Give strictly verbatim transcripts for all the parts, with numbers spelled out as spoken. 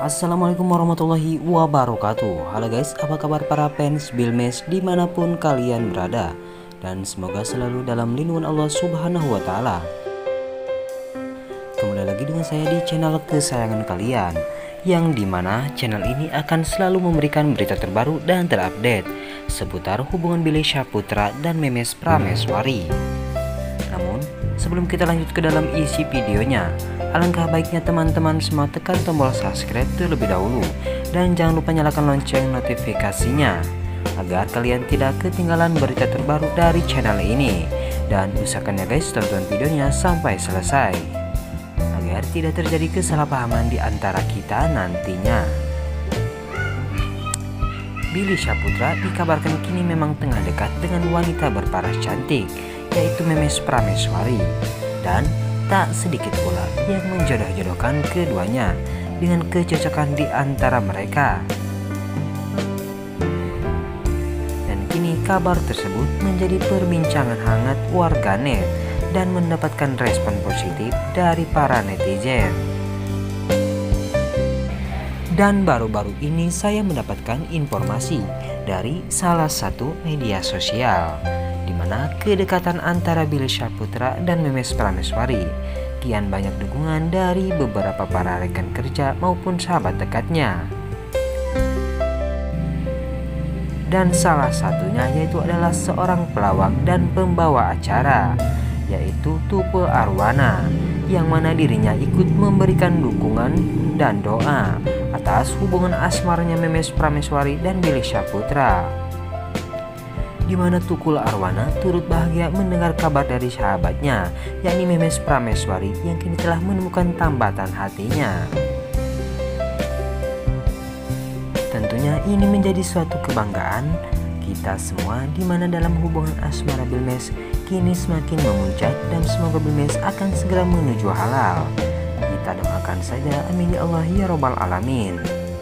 Assalamualaikum warahmatullahi wabarakatuh. Halo guys, apa kabar para fans Bilmes dimanapun kalian berada, dan semoga selalu dalam lindungan Allah subhanahu wa ta'ala. Kembali lagi dengan saya di channel kesayangan kalian, yang dimana channel ini akan selalu memberikan berita terbaru dan terupdate seputar hubungan Billy Syahputra dan Memes Prameswari. Namun sebelum kita lanjut ke dalam isi videonya, alangkah baiknya teman-teman semua tekan tombol subscribe terlebih dahulu, dan jangan lupa nyalakan lonceng notifikasinya agar kalian tidak ketinggalan berita terbaru dari channel ini. Dan usahakan ya guys, tonton videonya sampai selesai agar tidak terjadi kesalahpahaman di antara kita nantinya. Billy Syahputra dikabarkan kini memang tengah dekat dengan wanita berparas cantik, yaitu Memes Prameswari, dan tak sedikit pula yang menjodoh-jodohkan keduanya dengan kecocokan di antara mereka. Dan kini kabar tersebut menjadi perbincangan hangat warganet dan mendapatkan respon positif dari para netizen. Dan baru-baru ini saya mendapatkan informasi dari salah satu media sosial, di mana kedekatan antara Billy Syahputra dan Memes Prameswari kian banyak dukungan dari beberapa para rekan kerja maupun sahabat dekatnya. Dan salah satunya yaitu adalah seorang pelawak dan pembawa acara, yaitu Tukul Arwana, yang mana dirinya ikut memberikan dukungan dan doa atas hubungan asmaranya Memes Prameswari dan Billy Syahputra, di mana Tukul Arwana turut bahagia mendengar kabar dari sahabatnya, yakni Memes Prameswari, yang kini telah menemukan tambatan hatinya. Tentunya ini menjadi suatu kebanggaan kita semua, di mana dalam hubungan asmara Bilmes kini semakin memuncak, dan semoga Bilmes akan segera menuju halal. Kita doakan saja, amin ya Allah ya robbal alamin.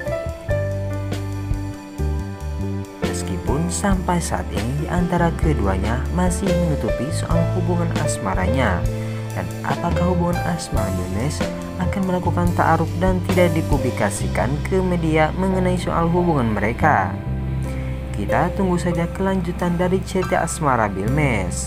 Meskipun sampai saat ini di antara keduanya masih menutupi soal hubungan asmaranya, dan apakah hubungan asmara Bilmes akan melakukan ta'aruf dan tidak dipublikasikan ke media mengenai soal hubungan mereka. Kita tunggu saja kelanjutan dari cerita asmara Bilmes.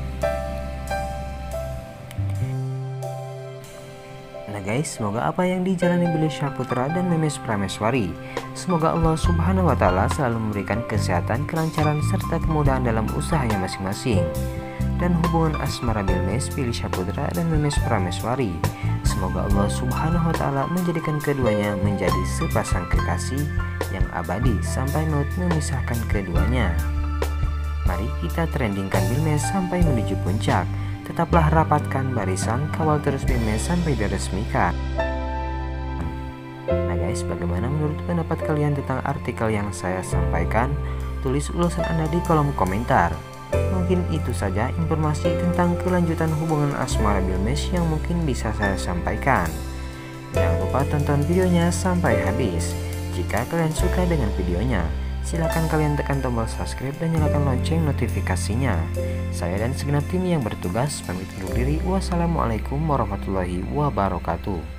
Nah guys, semoga apa yang dijalani Billy Syahputra dan Memes Prameswari, semoga Allah subhanahu wa ta'ala selalu memberikan kesehatan, kelancaran, serta kemudahan dalam usahanya masing-masing. Dan hubungan asmara Bilmes, Billy Syahputra dan Memes Prameswari, semoga Allah subhanahu wa ta'ala menjadikan keduanya menjadi sepasang kekasih yang abadi sampai maut memisahkan keduanya. Mari kita trendingkan Bilmes sampai menuju puncak. Tetaplah rapatkan barisan, kawal terus Bilmes sampai diresmikan. Nah guys, bagaimana menurut pendapat kalian tentang artikel yang saya sampaikan? Tulis ulasan Anda di kolom komentar. Mungkin itu saja informasi tentang kelanjutan hubungan asmara Bilmes yang mungkin bisa saya sampaikan. Jangan lupa tonton videonya sampai habis. Jika kalian suka dengan videonya, silakan kalian tekan tombol subscribe dan nyalakan lonceng notifikasinya. Saya dan segenap tim yang bertugas pamit undur diri. Wassalamualaikum warahmatullahi wabarakatuh.